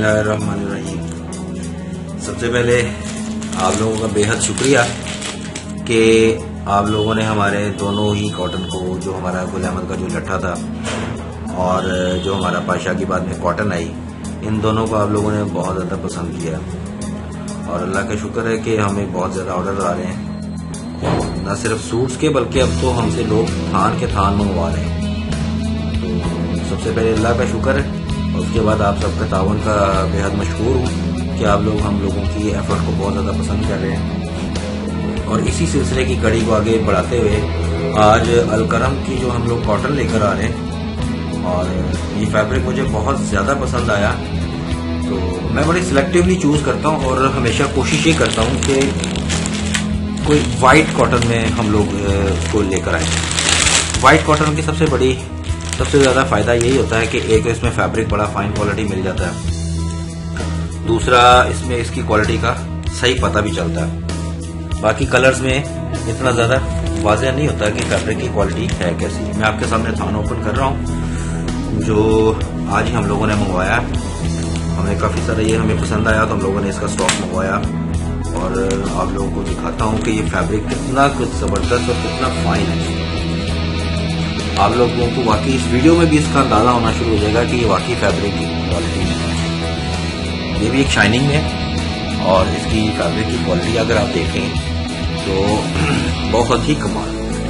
बिस्मिल्लाहिर्रहमानिर्रहीम। सबसे पहले आप लोगों का बेहद शुक्रिया कि आप लोगों ने हमारे दोनों ही कॉटन को, जो हमारा गुल अहमद का जो लट्ठा था और जो हमारा पाशा की बाद में कॉटन आई, इन दोनों को आप लोगों ने बहुत ज़्यादा पसंद किया और अल्लाह का शुक्र है कि हमें बहुत ज़्यादा ऑर्डर आ रहे हैं, न सिर्फ सूट्स के बल्कि अब तो हमसे लोग थान के थान मंगवा रहे हैं। तो सबसे पहले अल्लाह का शुक्र है और उसके बाद आप सबका तावन का बेहद मशहूर हूँ कि आप लोग हम लोगों की एफर्ट को बहुत ज़्यादा पसंद कर रहे हैं। और इसी सिलसिले की कड़ी को आगे बढ़ाते हुए आज अलकरम की जो हम लोग कॉटन लेकर आ रहे हैं और ये फैब्रिक मुझे बहुत ज़्यादा पसंद आया, तो मैं बड़ी सिलेक्टिवली चूज़ करता हूँ और हमेशा कोशिश ये करता हूँ कि कोई वाइट कॉटन में हम लोग को लेकर आए। वाइट कॉटन की सबसे ज़्यादा फ़ायदा यही होता है कि एक इसमें फैब्रिक बड़ा फाइन क्वालिटी मिल जाता है, दूसरा इसमें इसकी क्वालिटी का सही पता भी चलता है। बाकी कलर्स में इतना ज़्यादा वाज़ेह नहीं होता कि फैब्रिक की क्वालिटी है कैसी। मैं आपके सामने थान ओपन कर रहा हूँ जो आज ही हम लोगों ने मंगवाया। हमें काफ़ी सारा ये हमें पसंद आया तो हम लोगों ने इसका स्टॉक मंगवाया और आप लोगों को दिखाता हूँ कि ये फैब्रिक कितना कुछ ज़बरदस्त और कितना फाइन है। आप लोगों को वाकई इस वीडियो में भी इसका अंदाजा होना शुरू हो जाएगा कि ये वाकई फैब्रिक की क्वालिटी है। ये भी एक शाइनिंग है और इसकी फैब्रिक की क्वालिटी अगर आप देखें तो बहुत ही कमाल।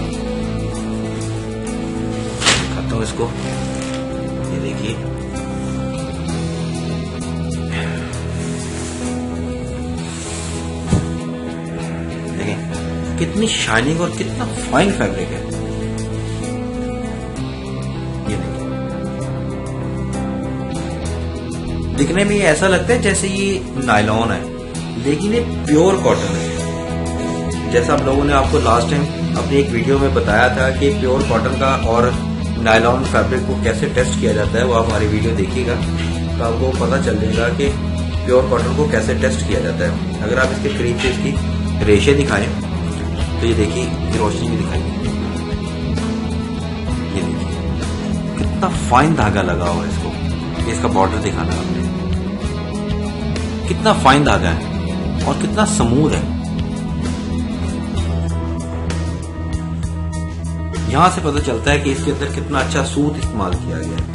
दिखाता हूँ इसको, ये देखिए देखें कितनी शाइनिंग और कितना फाइन फैब्रिक है। दिखने में ऐसा लगता है जैसे ये नायलॉन है, लेकिन ये प्योर कॉटन है। जैसा आप लोगों ने आपको लास्ट टाइम अपनी एक वीडियो में बताया था कि प्योर कॉटन का और नायलॉन फैब्रिक को कैसे टेस्ट किया जाता है, वो आप हमारी वीडियो देखिएगा तो आपको पता चल जाएगा कि प्योर कॉटन को कैसे टेस्ट किया जाता है। अगर आप इसके करीब से इसकी रेशे दिखाएं तो ये देखिए, ये रोशनी भी दिखाई, ये देखिए कितना फाइन धागा लगा हुआ है इसको। इसका बॉर्डर दिखाना आपने, कितना फाइन धागा है और कितना स्मूथ है। यहां से पता चलता है कि इसके अंदर कितना अच्छा सूत इस्तेमाल किया गया है।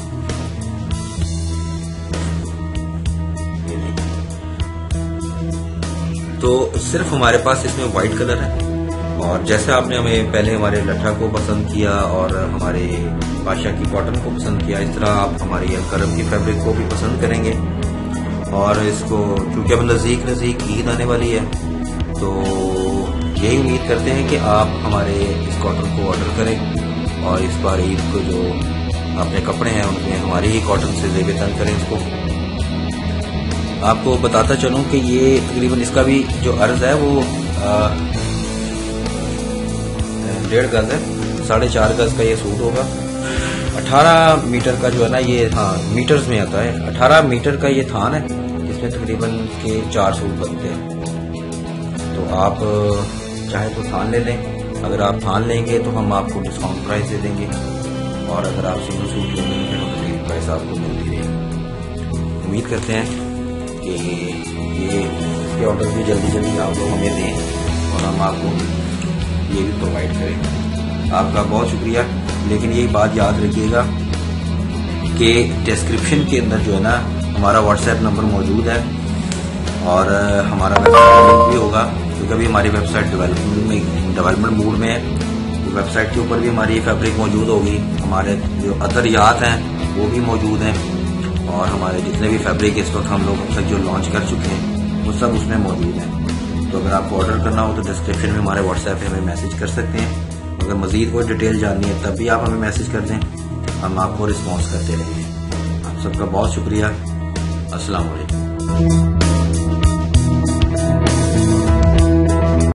तो सिर्फ हमारे पास इसमें व्हाइट कलर है और जैसे आपने हमें पहले हमारे लट्ठा को पसंद किया और हमारे पाशा की कॉटन को पसंद किया, इस तरह आप हमारी अलकरम की फैब्रिक को भी पसंद करेंगे। और इसको क्योंकि अब नज़दीक ईद आने वाली है तो यही उम्मीद करते हैं कि आप हमारे इस कॉटन को ऑर्डर करें और इस बार ईद को जो अपने कपड़े हैं उनमें हमारी ही कॉटन से ज़ेब तन करें। इसको आपको बताता चलूं कि ये तकरीबन इसका भी जो अर्ज है वो 1.5 गज है, 4.5 गज का ये सूट होगा। 18 मीटर का जो है ना ये, हाँ मीटर्स में आता है, 18 मीटर का ये थान है, इसमें तकरीबन के 4 सूट बनते हैं। तो आप चाहे तो थान ले लें, अगर आप थान लेंगे तो हम आपको डिस्काउंट प्राइस दे देंगे और अगर आप सिंगल सूट लेंगे तो फिर प्राइस आपको मिलती रहेगी। उम्मीद करते हैं कि ये इसके ऑर्डर भी जल्दी आप लोग हमें दें और हम आपको ये भी प्रोवाइड करें। आपका बहुत शुक्रिया। लेकिन ये बात याद रखिएगा कि डिस्क्रिप्शन के अंदर जो है ना हमारा व्हाट्सएप नंबर मौजूद है और हमारा वेबसाइट लिंक भी होगा, क्योंकि अभी हमारी वेबसाइट डेवलपमेंट मोड में है। तो वेबसाइट के ऊपर भी हमारी फैब्रिक मौजूद होगी, हमारे जो अतरियात हैं वो भी मौजूद हैं और हमारे जितने भी फैब्रिक इस वक्त हम लोग अब तक जो लॉन्च कर चुके हैं वो सब उसमें मौजूद हैं। तो अगर आपको ऑर्डर करना हो तो डिस्क्रिप्शन में हमारे व्हाट्सएप पे हमें मैसेज कर सकते हैं। अगर मज़ीद कोई डिटेल जाननी है तब भी आप हमें मैसेज कर दें, हम आपको रिस्पॉन्स करते रहेंगे। आप सबका बहुत शुक्रिया। अस्सलाम वालेकुम।